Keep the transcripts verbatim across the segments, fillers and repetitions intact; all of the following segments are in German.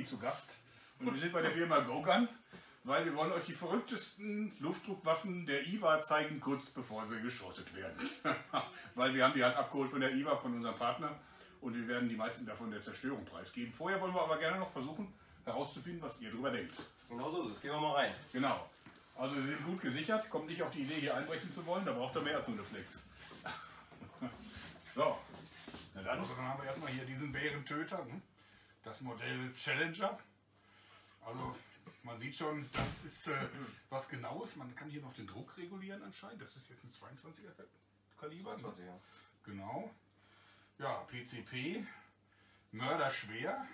Berlin zu Gast und wir sind bei der Firma Gogun, weil wir wollen euch die verrücktesten Luftdruckwaffen der I W A zeigen, kurz bevor sie geschrottet werden. Weil wir haben die halt abgeholt von der I W A, von unserem Partner, und wir werden die meisten davon der Zerstörung preisgeben. Vorher wollen wir aber gerne noch versuchen herauszufinden, was ihr darüber denkt. Genau so ist es. Gehen wir mal rein. Genau. Also sie sind gut gesichert, kommt nicht auf die Idee, hier einbrechen zu wollen, da braucht er mehr als nur eine Flex. So, na dann, dann haben wir erstmal hier diesen Bärentöter, ne? Das Modell Challenger. Also man sieht schon, das ist äh, was Genaues. Man kann hier noch den Druck regulieren anscheinend. Das ist jetzt ein zweiundzwanziger Kaliber. zweiundzwanziger. Genau. Ja, P C P. Mörderschwer.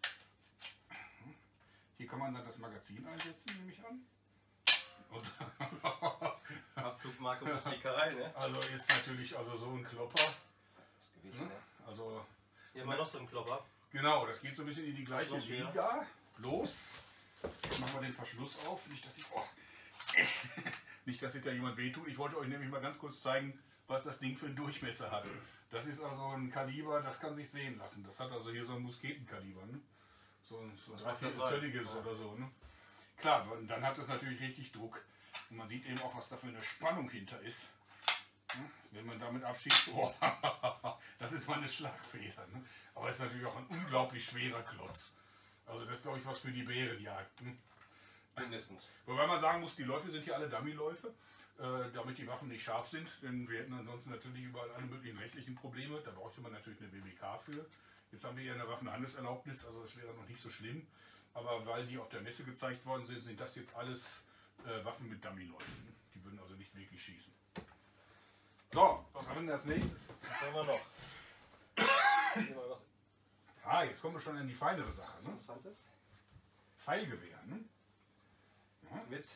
Hier kann man dann das Magazin einsetzen, nehme ich an. Und Abzugmarke und Stickerei, ne? also ist natürlich also so ein Klopper. Das Gewicht, ne? Also hier haben wir noch so einen Klopper. genau, das geht so ein bisschen in die gleiche Das ist noch Liga. Los. Jetzt machen wir den Verschluss auf. Nicht, dass ich, oh, nicht, dass sich da jemand wehtut. Ich wollte euch nämlich mal ganz kurz zeigen, was das Ding für einen Durchmesser hat. Das ist also ein Kaliber, das kann sich sehen lassen. Das hat also hier so ein Musketenkaliber. Ne? So ein so drei viertelzölliges oder so. Ne? Klar, dann hat es natürlich richtig Druck. Und man sieht eben auch, was da für eine Spannung hinter ist. Ne? Wenn man damit abschießt, oh, das ist mal eine Schlagfeder. Ne? Aber es ist natürlich auch ein unglaublich schwerer Klotz. Also das ist, glaube ich, was für die Bärenjagd. Ne? Mindestens. Wobei man sagen muss, die Läufe sind hier alle Dummy-Läufe, äh, damit die Waffen nicht scharf sind. Denn wir hätten ansonsten natürlich überall alle möglichen rechtlichen Probleme. Da bräuchte man natürlich eine W B K für. Jetzt haben wir hier eine Waffenhandelserlaubnis, also es wäre noch nicht so schlimm. Aber weil die auf der Messe gezeigt worden sind, sind das jetzt alles äh, Waffen mit Dummy-Läufen. Die würden also nicht wirklich schießen. So, was haben wir denn als nächstes? Was haben wir noch? Hier mal was Ah, jetzt kommen wir schon in die feinere Sache. Ne? Interessantes. Pfeilgewehr. Ne? Ja. Mit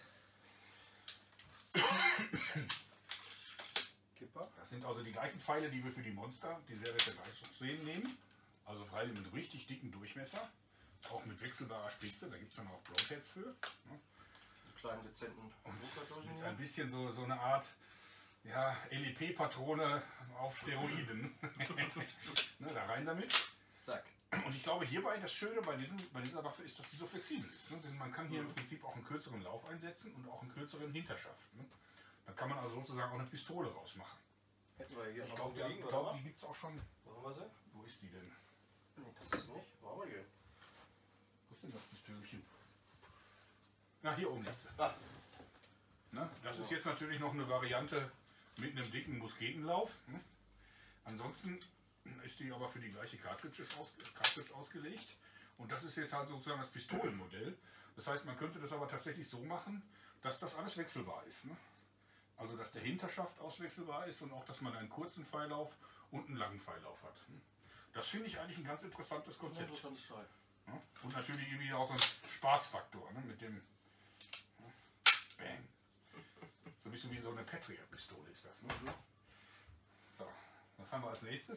Kipper. Das sind also die gleichen Pfeile, die wir für die Monster, die Serie Leistungswehen nehmen. Also freilich mit richtig dicken Durchmesser. Auch mit wechselbarer Spitze, da gibt es dann auch Broadheads für. Ne? Die kleinen dezenten Druckerdosen. Mit ein bisschen so, so eine Art ja, L E P-Patrone auf Steroiden. Ne, da rein damit. Zack. Und ich glaube hierbei, das Schöne bei, diesem, bei dieser Waffe ist, dass die so flexibel ist. Ne? Denn man kann hier im Prinzip auch einen kürzeren Lauf einsetzen und auch einen kürzeren Hinterschaft. Ne? Da kann man also sozusagen auch eine Pistole rausmachen. Hätten wir hier Ich noch glaube, liegen, die, oder? glaub, die gibt es auch schon. Wo haben wir sie? Wo ist die denn? Nee, das ist nicht. Wo haben wir die? Wo ist denn das Pistölchen? Na, hier oben liegt sie. Ah. Ne? Das ist jetzt natürlich noch eine Variante mit einem dicken Musketenlauf. Ne? Ansonsten ist die aber für die gleiche Cartridge, aus, Cartridge ausgelegt. Und das ist jetzt halt sozusagen das Pistolenmodell. Das heißt, man könnte das aber tatsächlich so machen, dass das alles wechselbar ist. Ne? Also, dass der Hinterschaft auswechselbar ist und auch, dass man einen kurzen Pfeillauf und einen langen Pfeillauf hat. Das finde ich eigentlich ein ganz interessantes Konzept. Interessantes Teil. Ja? Und natürlich irgendwie auch so ein Spaßfaktor, ne? Mit dem ja, Bang. So ein bisschen wie so eine Patriot-Pistole ist das. Ne? So, was haben wir als nächstes?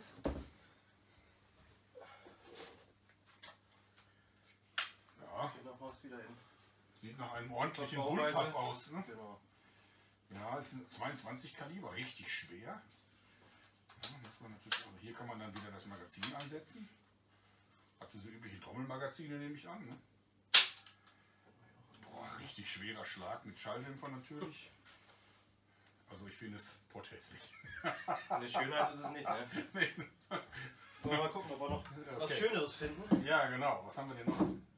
Ja, Hier noch was wieder in. sieht nach einem ordentlichen Bauweise. Bullpup aus. Ne? Genau. Ja, ist ein zweiundzwanzig Kaliber, richtig schwer. Ja, muss man natürlich, also hier kann man dann wieder das Magazin einsetzen. Hat diese üblichen Trommelmagazine, nehme ich an. Ne? Boah, richtig schwerer Schlag mit Schalldämpfer natürlich. Also ich finde es potthässlich. Eine Schönheit ist es nicht, ne? Nee. Wollen wir mal gucken, ob wir noch was Okay. Schöneres finden. Ja, genau. Was haben wir denn noch?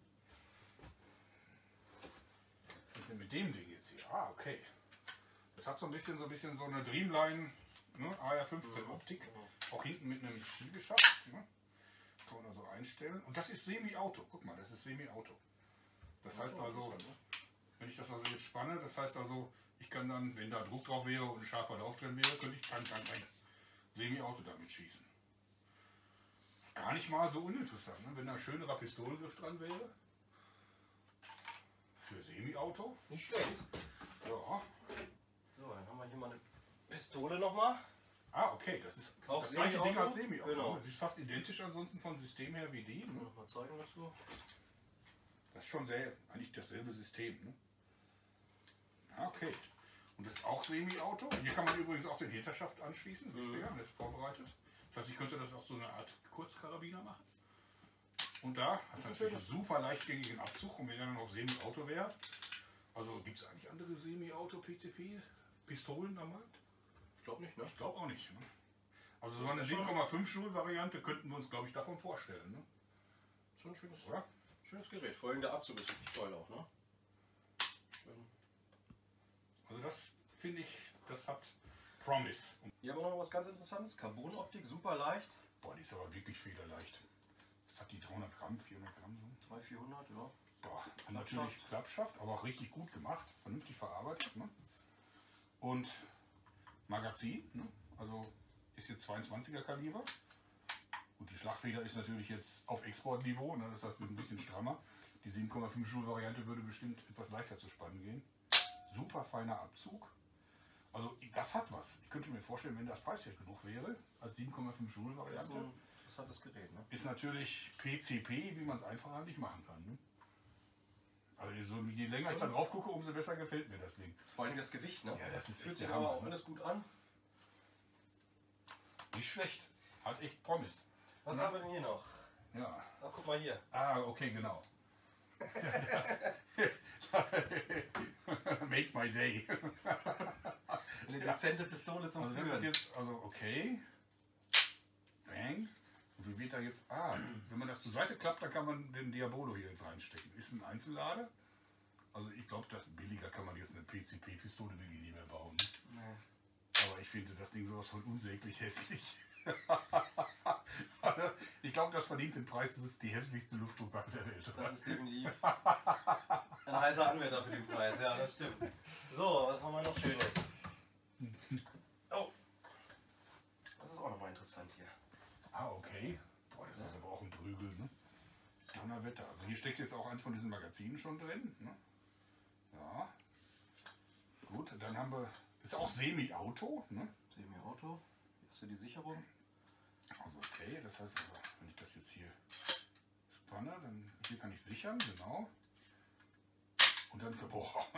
Was ist denn mit dem Ding jetzt hier? Ah, okay. Das hat so ein bisschen so ein bisschen so eine Dreamline, ne? A R fünfzehn Optik. Auch hinten mit einem Schiegeschaft. Ne? Kann man da so einstellen. Und das ist Semi-Auto. Guck mal, das ist Semi-Auto. Das heißt also, wenn ich das also jetzt spanne, das heißt also, ich kann dann, wenn da Druck drauf wäre und ein scharfer Lauf drin wäre, könnte ich dann ein Semi-Auto damit schießen. Gar nicht mal so uninteressant, ne? Wenn da ein schönerer Pistolengriff dran wäre. Für Semi-Auto. Nicht schlecht. Ja. So, dann haben wir hier mal eine Pistole nochmal. Ah, okay, das ist Auch das gleiche Ding Semi-Auto? als Semi-Auto. Genau. Das ist fast identisch ansonsten vom System her wie die. Ne? Noch mal zeigen dazu. Das ist schon sehr, eigentlich dasselbe System. Ne? Ah, okay. Und das ist auch Semi-Auto. Hier kann man übrigens auch den Hinterschaft anschließen. Siehst du ja, das ist vorbereitet. Das heißt, ich könnte das auch so eine Art Kurzkarabiner machen. Und da hast du natürlich einen super leichtgängigen Abzug. Und wenn er dann noch Semi-Auto wäre, also gibt es eigentlich andere Semi-Auto-P C P-Pistolen am Markt? Ich glaube nicht, ne? Ich glaube auch nicht. Ne? Also so eine sieben Komma fünf Joule-Variante könnten wir uns, glaube ich, davon vorstellen. Ne? Schon ein schönes, oder? Schönes Gerät. Vor allem der Abzug ist wirklich toll auch, ne? Schön. Also das finde ich, das hat Promise. Hier haben wir noch was ganz Interessantes. Carbonoptik, super leicht. Boah, die ist aber wirklich federleicht. Das hat die dreihundert Gramm, vierhundert Gramm so. dreihundert, vierhundert, ja. Boah, natürlich Klappschaft, aber auch richtig gut gemacht, vernünftig verarbeitet. Ne? Und Magazin, ne? Also ist jetzt zweiundzwanziger Kaliber. Und die Schlagfeder ist natürlich jetzt auf Exportniveau, ne? Das heißt, ist ein bisschen strammer. Die sieben Komma fünf Joule Variante würde bestimmt etwas leichter zu spannen gehen. Super feiner Abzug. Also das hat was. Ich könnte mir vorstellen, wenn das preiswert genug wäre, als sieben Komma fünf Joule Variante. Das, das hat das Gerät, ne? Ist natürlich P C P, wie man es einfacher nicht machen kann. Ne? Also so, je länger ich da drauf gucke, umso besser gefällt mir das Ding. Vor allem das Gewicht, ne? Ja, das ist Fühlt echt sich der aber Hammer, auch ne? alles gut an. Nicht schlecht. Hat echt Promise. Was Und haben wir denn hier noch? Ja. Ach, guck mal hier. Ah, okay, genau. Das, make my day. Eine dezente Pistole zum Also das Führen. ist jetzt, also okay. Bang. Und wie wird da jetzt, ah, wenn man das zur Seite klappt, dann kann man den Diabolo hier jetzt reinstecken. Ist ein Einzellader. Also ich glaube, das billiger kann man jetzt eine P C P-Pistole wirklich nicht mehr bauen. Nee. Aber ich finde das Ding sowas von unsäglich hässlich. Ich glaube, das verdient den Preis. Das ist die hässlichste Luftdruckwaffe der Welt. Das ist definitiv ein heißer Anwärter für den Preis. Ja, das stimmt. So, was haben wir noch Schönes? Oh, das ist auch nochmal interessant hier. Ah, okay. Boah, das ist aber auch ein Prügel, ne? Donnerwetter. Also hier steckt jetzt auch eins von diesen Magazinen schon drin. Ne? Ja. Gut, dann haben wir. Ist auch Semi-Auto, ne? Semi-Auto. Hier ist ja die Sicherung. Also okay, das heißt, also, wenn ich das jetzt hier spanne, dann hier kann ich sichern, genau. Und dann boah.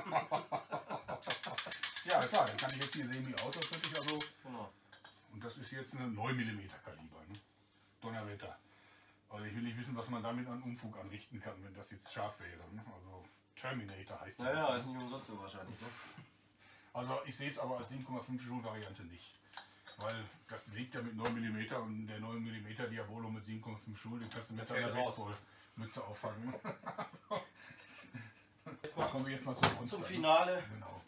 Ja klar, dann kann ich jetzt hier Semi-Auto, könnte ich also. Genau. Und das ist jetzt eine neun Millimeter Kaliber, ne? Donnerwetter. Also ich will nicht wissen, was man damit an Unfug anrichten kann, wenn das jetzt scharf wäre. Ne? Also Terminator heißt das. Naja, ist nicht umsonst so wahrscheinlich. Ne? Also ich sehe es aber als sieben Komma fünf Joule Variante nicht. Weil das liegt ja mit neun Millimeter und der neun Millimeter Diabolo mit sieben Komma fünf Joule, den kannst du mit Der deiner fällt raus. Baseballmütze auffangen. Jetzt mal, kommen wir jetzt mal zum Monster. Zum Finale. Genau.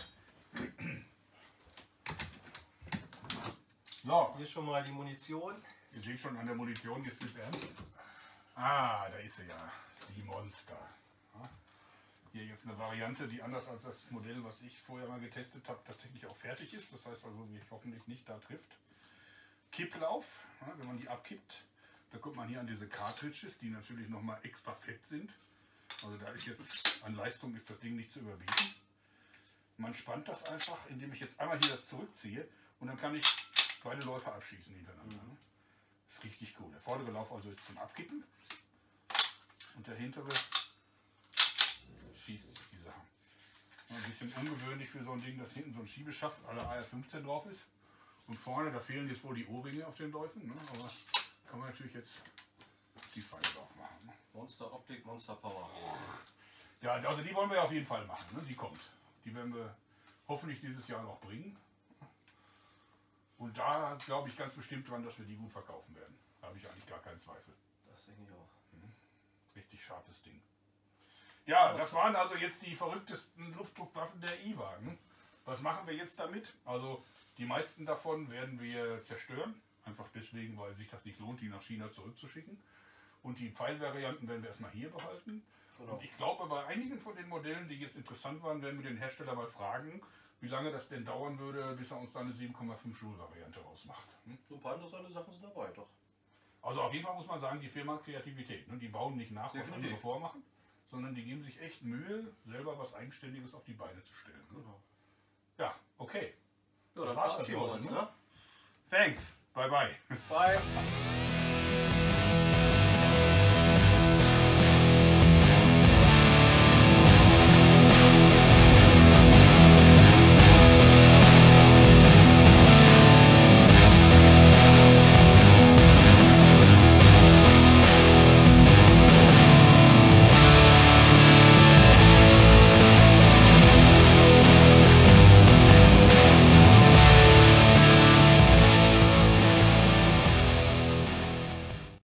So, Hier schon mal die Munition. ihr seht schon an der Munition, jetzt wird's ernst. Ah, da ist sie ja, die Monster. Ja. Hier jetzt eine Variante, die anders als das Modell, was ich vorher mal getestet habe, tatsächlich auch fertig ist. Das heißt also, mich hoffentlich nicht da trifft. Kipplauf, ja, wenn man die abkippt, da kommt man hier an diese Cartridges, die natürlich nochmal extra fett sind. Also da ist jetzt, an Leistung ist das Ding nicht zu überbieten. Man spannt das einfach, indem ich jetzt einmal hier das zurückziehe und dann kann ich beide Läufe abschießen hintereinander. Ne? Das ist richtig cool. Der vordere Lauf also ist zum Abkippen und der hintere schießt die Sachen. Ein bisschen ungewöhnlich für so ein Ding, dass hinten so ein Schiebeschaft à la A R fünfzehn drauf ist. Und vorne, da fehlen jetzt wohl die Ohrringe auf den Läufen. Ne? Aber kann man natürlich jetzt die Pfeile drauf machen. Ne? Monster Optik, Monster Power. Ja, also die wollen wir auf jeden Fall machen. Ne? Die kommt. Die werden wir hoffentlich dieses Jahr noch bringen. Und da glaube ich ganz bestimmt dran, dass wir die gut verkaufen werden. Da habe ich eigentlich gar keinen Zweifel. Das denke ich auch. Richtig scharfes Ding. Ja, das waren also jetzt die verrücktesten Luftdruckwaffen der I W A. Ne? Was machen wir jetzt damit? Also die meisten davon werden wir zerstören. Einfach deswegen, weil sich das nicht lohnt, die nach China zurückzuschicken. Und die Pfeilvarianten werden wir erstmal hier behalten. Genau. Und ich glaube, bei einigen von den Modellen, die jetzt interessant waren, werden wir den Hersteller mal fragen, wie lange das denn dauern würde, bis er uns da eine sieben Komma fünf Joule Variante rausmacht. Hm? So ein paar interessante Sachen sind dabei, doch. Also auf jeden Fall muss man sagen, die Firma hat Kreativität. Ne? Die bauen nicht nach, was Definitiv. andere vormachen, sondern die geben sich echt Mühe, selber was Eigenständiges auf die Beine zu stellen. Ne? Genau. Ja, okay. Ja, Das dann war's verabschieden wir für uns, heute, ne? Thanks. Bye bye. Bye.